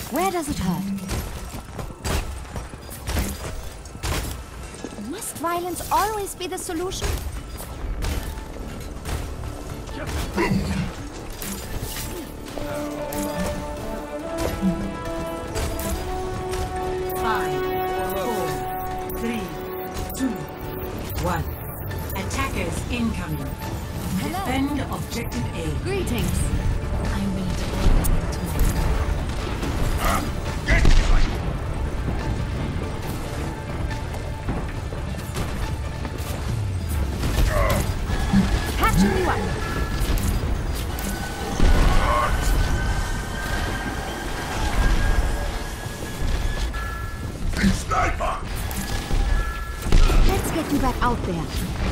Where does it hurt? Must violence always be the solution? Five, 4, 3, 2, 1. Attackers incoming. Hello. Defend objective A. Greetings. I'm ready to go patching you up. Sniper! Let's get you back out there.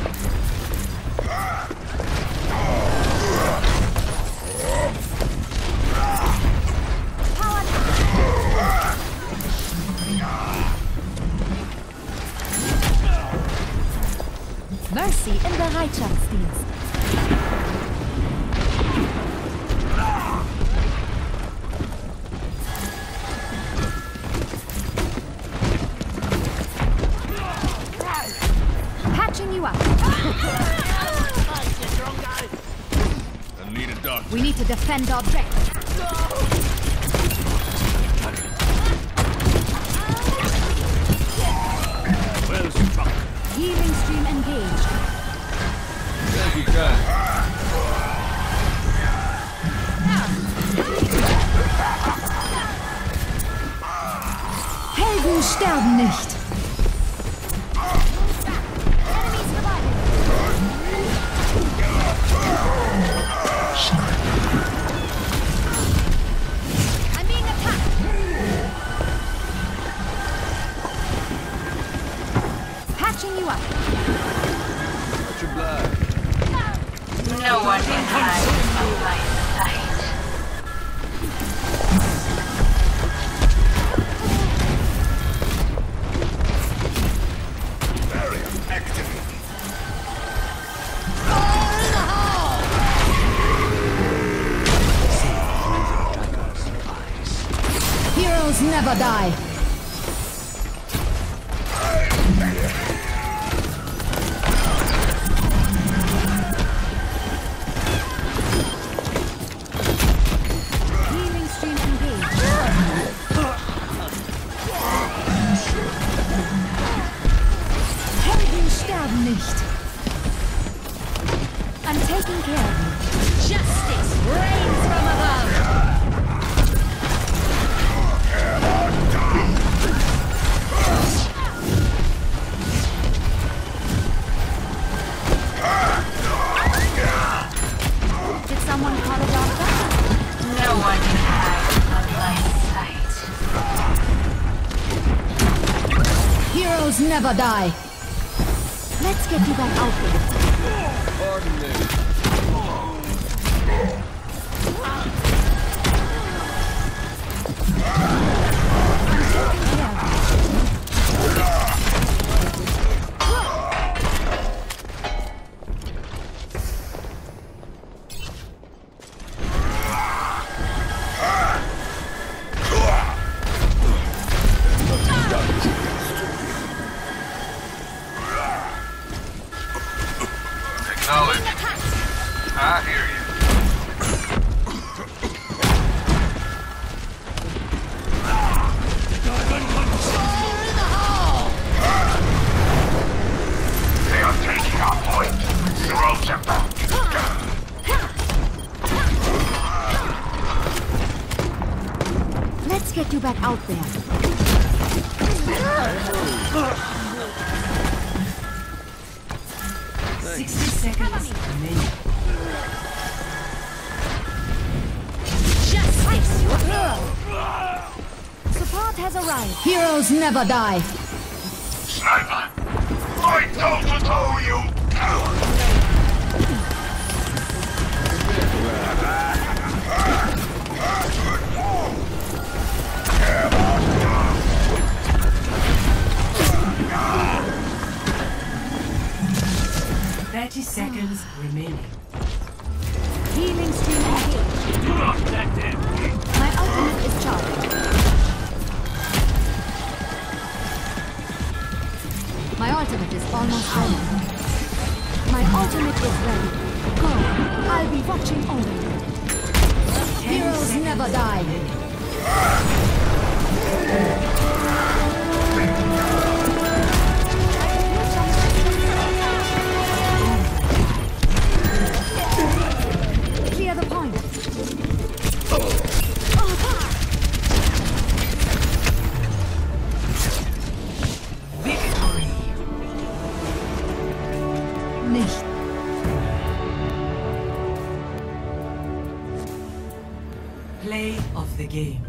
Mercy im Bereitschaftsdienst. Patching you up. I need a doctor. We need to defend the objective. Well struck. Healing stream engaged. Thank you, guys. Helden sterben nicht. I'm being attacked. Patching you up. Much obliged. No one can hide from my sight. Barrier activated. Heroes never die. Healing stream engaged. Helden sterben nicht. I'm taking care of you. Justice reigns from above. Did someone call a doctor? No one can hide from my sight. Heroes never die. Let's get you back out there. Pardon me. Acknowledge. I hear you. They are taking our point. Throw them back. Let's get you back out there. 60 seconds remaining. Justice! Support has arrived. Heroes never die. Sniper! Fight toe to toe, you coward! 30 seconds remaining. Healing stream engaged. Do not let them. My ultimate is charged. never die. Clear the point. Victory. Nicht. Play of the game.